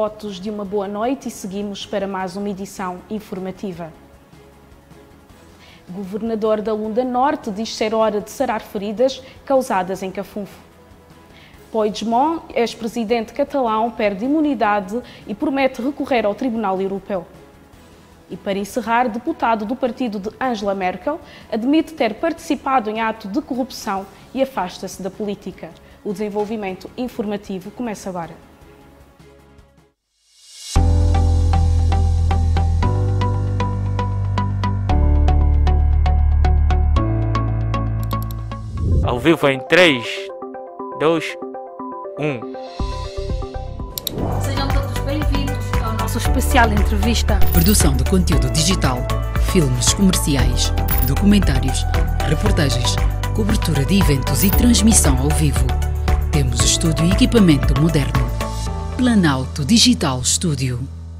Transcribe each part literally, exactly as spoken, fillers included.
votos de uma boa noite e seguimos para mais uma edição informativa. Governador da Lunda Norte diz ser hora de sarar feridas causadas em Cafunfo. Puigdemont, ex-presidente catalão, perde imunidade e promete recorrer ao Tribunal Europeu. E para encerrar, deputado do partido de Angela Merkel admite ter participado em ato de corrupção e afasta-se da política. O desenvolvimento informativo começa agora. Ao vivo em três, dois, um. Sejam todos bem-vindos ao nosso especial entrevista. Produção de conteúdo digital, filmes comerciais, documentários, reportagens, cobertura de eventos e transmissão ao vivo. Temos estúdio e equipamento moderno. Planalto Digital Studio.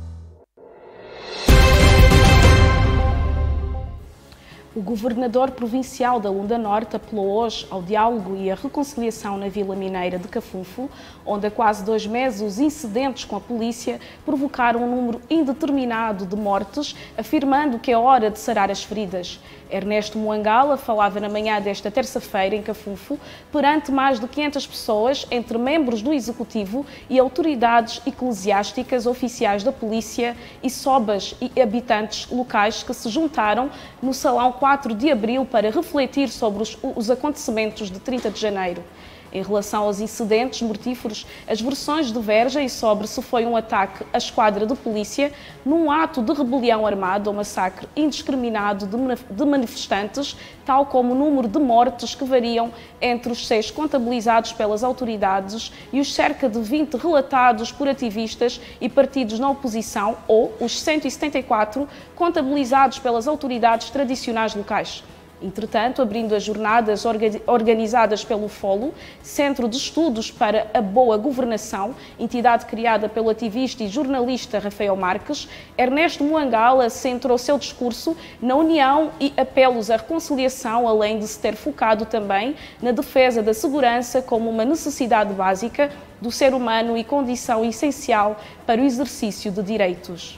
O governador provincial da Lunda Norte apelou hoje ao diálogo e à reconciliação na Vila Mineira de Cafunfo, onde há quase dois meses os incidentes com a polícia provocaram um número indeterminado de mortes, afirmando que é hora de sarar as feridas. Ernesto Muangala falava na manhã desta terça-feira em Cafunfo, perante mais de quinhentas pessoas, entre membros do Executivo e autoridades eclesiásticas, oficiais da polícia e sobas e habitantes locais que se juntaram no Salão quatro de abril para refletir sobre os, os acontecimentos de trinta de janeiro. Em relação aos incidentes mortíferos, as versões divergem sobre se foi um ataque à esquadra de polícia num ato de rebelião armada ou massacre indiscriminado de manifestantes, tal como o número de mortes que variam entre os seis contabilizados pelas autoridades e os cerca de vinte relatados por ativistas e partidos na oposição, ou os cento e setenta e quatro contabilizados pelas autoridades tradicionais locais. Entretanto, abrindo as jornadas organizadas pelo FOLO, Centro de Estudos para a Boa Governação, entidade criada pelo ativista e jornalista Rafael Marques, Ernesto Muangala centrou seu discurso na união e apelos à reconciliação, além de se ter focado também na defesa da segurança como uma necessidade básica do ser humano e condição essencial para o exercício de direitos.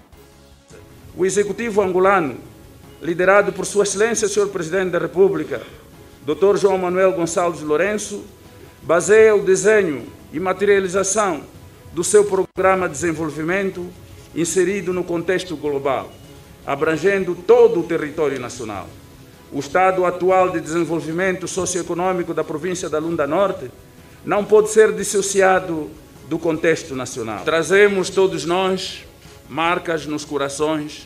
O Executivo angolano, liderado por Sua Excelência, senhor Presidente da República, doutor João Manuel Gonçalves Lourenço, baseia o desenho e materialização do seu programa de desenvolvimento inserido no contexto global, abrangendo todo o território nacional. O estado atual de desenvolvimento socioeconômico da província da Lunda Norte não pode ser dissociado do contexto nacional. Trazemos todos nós marcas nos corações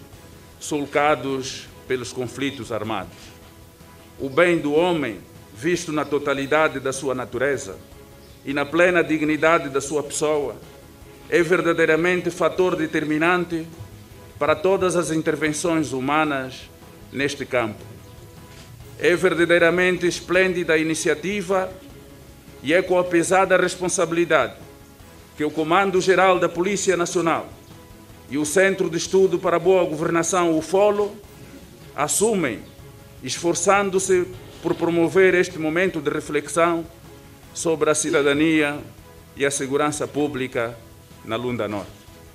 sulcados pelos conflitos armados. O bem do homem, visto na totalidade da sua natureza e na plena dignidade da sua pessoa, é verdadeiramente fator determinante para todas as intervenções humanas neste campo. É verdadeiramente esplêndida a iniciativa e é com a pesada responsabilidade que o Comando-Geral da Polícia Nacional e o Centro de Estudo para a Boa Governação, o FOLO, assumem, esforçando-se por promover este momento de reflexão sobre a cidadania e a segurança pública na Lunda Norte.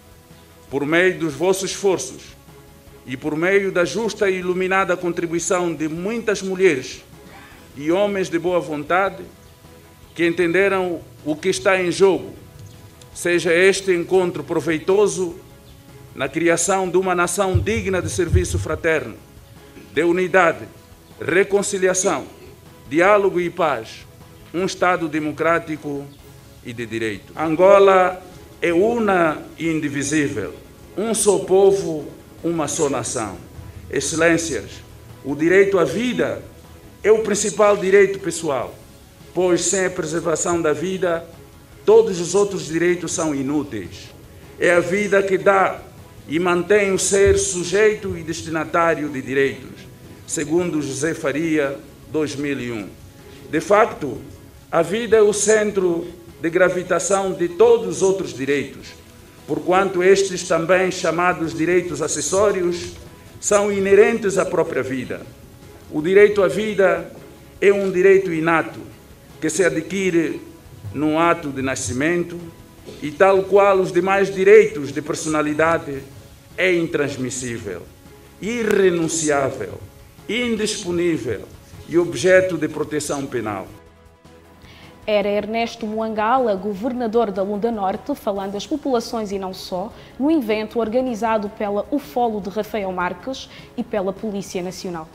Por meio dos vossos esforços e por meio da justa e iluminada contribuição de muitas mulheres e homens de boa vontade que entenderam o que está em jogo, seja este encontro proveitoso na criação de uma nação digna de serviço fraterno, de unidade, reconciliação, diálogo e paz, um Estado democrático e de direito. Angola é una e indivisível, um só povo, uma só nação. Excelências, o direito à vida é o principal direito pessoal, pois sem a preservação da vida, todos os outros direitos são inúteis. É a vida que dá e mantém o ser sujeito e destinatário de direitos, segundo José Faria, dois mil e um. De facto, a vida é o centro de gravitação de todos os outros direitos, porquanto estes também chamados direitos acessórios são inerentes à própria vida. O direito à vida é um direito inato que se adquire num ato de nascimento e, tal qual os demais direitos de personalidade, é intransmissível, irrenunciável, indisponível e objeto de proteção penal. Era Ernesto Muangala, governador da Lunda Norte, falando às populações e não só, no evento organizado pela UFOLO de Rafael Marques e pela Polícia Nacional.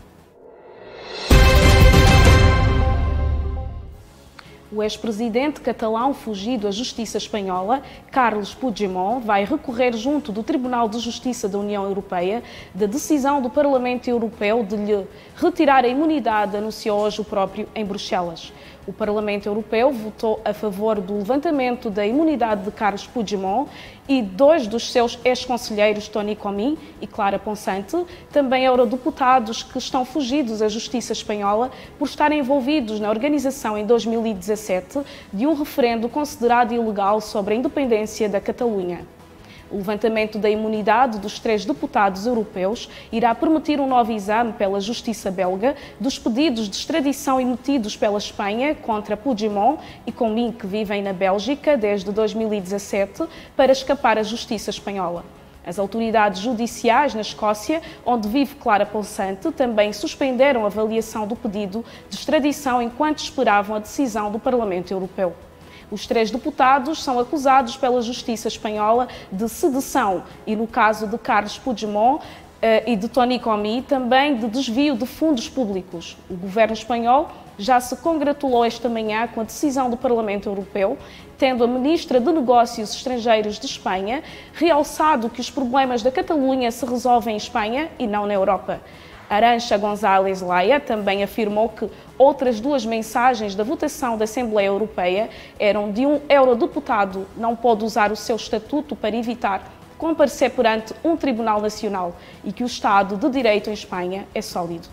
O ex-presidente catalão fugido à justiça espanhola, Carles Puigdemont, vai recorrer junto do Tribunal de Justiça da União Europeia da decisão do Parlamento Europeu de lhe retirar a imunidade, anunciou hoje o próprio em Bruxelas. O Parlamento Europeu votou a favor do levantamento da imunidade de Carles Puigdemont e dois dos seus ex-conselheiros, Toni Comín e Clara Ponsante, também eurodeputados que estão fugidos à justiça espanhola por estarem envolvidos na organização em dois mil e dezassete de um referendo considerado ilegal sobre a independência da Catalunha. O levantamento da imunidade dos três deputados europeus irá permitir um novo exame pela justiça belga dos pedidos de extradição emitidos pela Espanha contra Puigdemont e Comín, que vivem na Bélgica desde dois mil e dezassete, para escapar à justiça espanhola. As autoridades judiciais na Escócia, onde vive Clara Ponsante, também suspenderam a avaliação do pedido de extradição enquanto esperavam a decisão do Parlamento Europeu. Os três deputados são acusados pela Justiça espanhola de sedição e, no caso de Carles Puigdemont e de Toni Comín, também de desvio de fundos públicos. O governo espanhol já se congratulou esta manhã com a decisão do Parlamento Europeu, tendo a ministra de Negócios Estrangeiros de Espanha realçado que os problemas da Catalunha se resolvem em Espanha e não na Europa. Arantxa González Laya também afirmou que outras duas mensagens da votação da Assembleia Europeia eram de um eurodeputado não pode usar o seu estatuto para evitar comparecer perante um tribunal nacional e que o Estado de Direito em Espanha é sólido.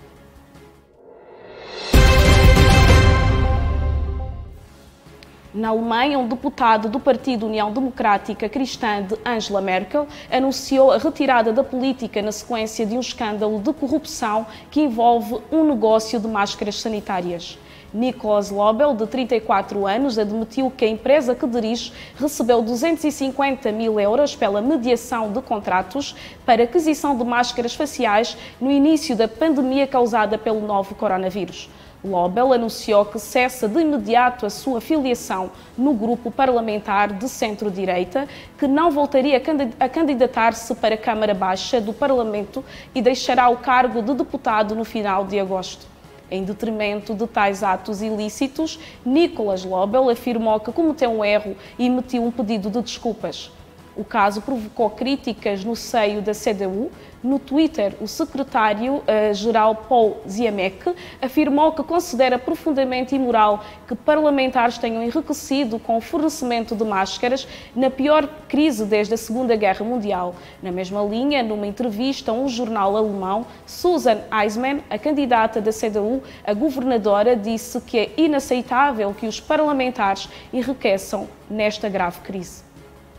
Na Alemanha, um deputado do Partido União Democrática Cristã de Angela Merkel anunciou a retirada da política na sequência de um escândalo de corrupção que envolve um negócio de máscaras sanitárias. Nikolaus Lobel, de trinta e quatro anos, admitiu que a empresa que dirige recebeu duzentos e cinquenta mil euros pela mediação de contratos para aquisição de máscaras faciais no início da pandemia causada pelo novo coronavírus. Lobel anunciou que cessa de imediato a sua filiação no grupo parlamentar de centro-direita, que não voltaria a candidatar-se para a Câmara Baixa do Parlamento e deixará o cargo de deputado no final de agosto. Em detrimento de tais atos ilícitos, Nikolaus Lobel afirmou que cometeu um erro e emitiu um pedido de desculpas. O caso provocou críticas no seio da C D U. No Twitter, o secretário-geral Paul Ziamek afirmou que considera profundamente imoral que parlamentares tenham enriquecido com o fornecimento de máscaras na pior crise desde a Segunda Guerra Mundial. Na mesma linha, numa entrevista a um jornal alemão, Susan Eismann, a candidata da C D U a governadora, disse que é inaceitável que os parlamentares enriqueçam nesta grave crise.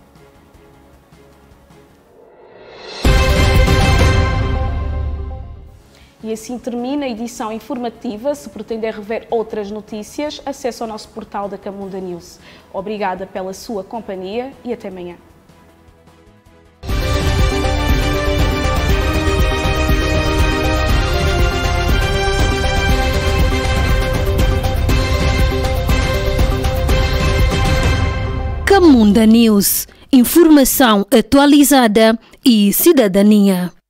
E assim termina a edição informativa. Se pretender rever outras notícias, acesse o nosso portal da Camunda News. Obrigada pela sua companhia e até amanhã. Camunda News. Informação atualizada e cidadania.